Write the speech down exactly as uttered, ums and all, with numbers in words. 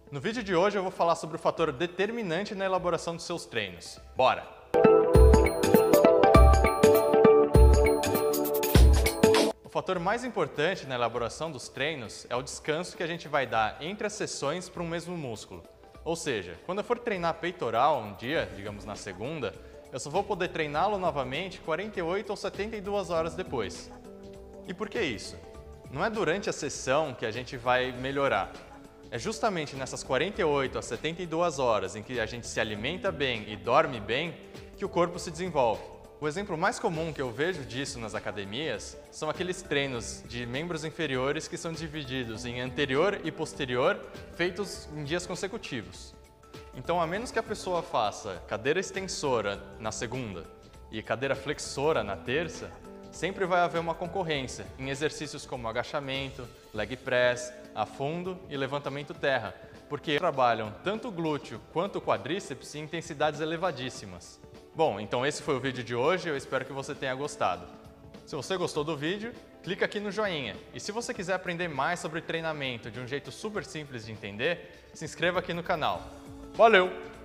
No vídeo de hoje eu vou falar sobre o fator determinante na elaboração dos seus treinos. Bora! O fator mais importante na elaboração dos treinos é o descanso que a gente vai dar entre as sessões para um mesmo músculo. Ou seja, quando eu for treinar peitoral um dia, digamos na segunda, eu só vou poder treiná-lo novamente quarenta e oito ou setenta e duas horas depois. E por que isso? Não é durante a sessão que a gente vai melhorar. É justamente nessas quarenta e oito a setenta e duas horas em que a gente se alimenta bem e dorme bem que o corpo se desenvolve. O exemplo mais comum que eu vejo disso nas academias são aqueles treinos de membros inferiores que são divididos em anterior e posterior, feitos em dias consecutivos. Então, a menos que a pessoa faça cadeira extensora na segunda e cadeira flexora na terça, sempre vai haver uma concorrência em exercícios como agachamento, leg press, afundo e levantamento terra, porque trabalham tanto o glúteo quanto o quadríceps em intensidades elevadíssimas. Bom, então esse foi o vídeo de hoje, eu espero que você tenha gostado. Se você gostou do vídeo, clica aqui no joinha. E se você quiser aprender mais sobre treinamento de um jeito super simples de entender, se inscreva aqui no canal. Valeu!